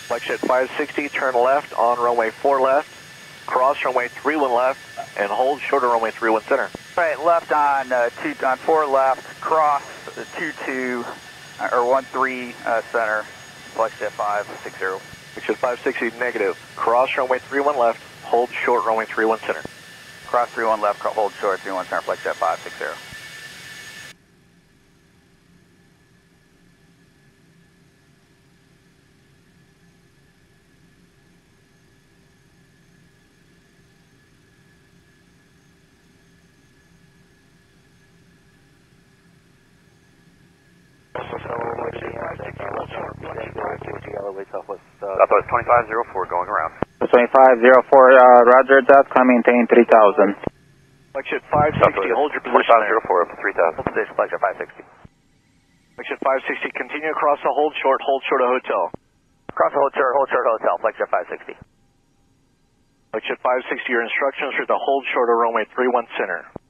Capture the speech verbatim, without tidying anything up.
Flagship five sixty, turn left on runway four left, cross runway three one left, and hold short of runway three one center. Right, left on uh, two on four left, cross two two or one three uh, center. Flagship five sixty. Flagship five sixty negative. Cross runway three one left, hold short runway three one center. Cross three one left, hold short three one center. Flagship five sixty. Southwest twenty-five zero four going around. twenty-five zero four, uh, roger that, climb maintain three thousand. Flagship five sixty, hold your position twenty-five there. zero four up to three thousand. Hold position, Flagship five sixty. Flagship five sixty, continue across the hold short, hold short of hotel. Cross hold short, hold short hotel, Flagship five sixty. Flagship five sixty, your instructions are to hold short of runway three one center.